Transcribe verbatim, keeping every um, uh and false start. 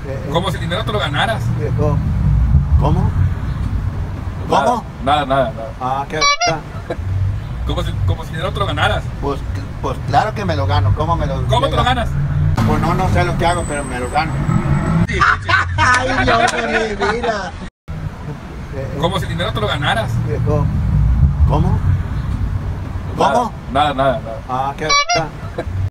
Eh, Como si el dinero te lo ganaras. eh, ¿Cómo? ¿Cómo? ¿Cómo? Nada, nada, nada. Ah, qué... Como si, como si el dinero te lo ganaras. Pues, pues claro que me lo gano. ¿Cómo me lo ¿Cómo te lo ganas? Pues no, no sé lo que hago, pero me lo gano. Sí, sí, sí. ¡Ay, Dios de mi vida! Como si el dinero te lo ganaras. Eh, ¿Cómo? ¿Cómo? ¿Cómo? Nada, nada, nada. Ah, qué...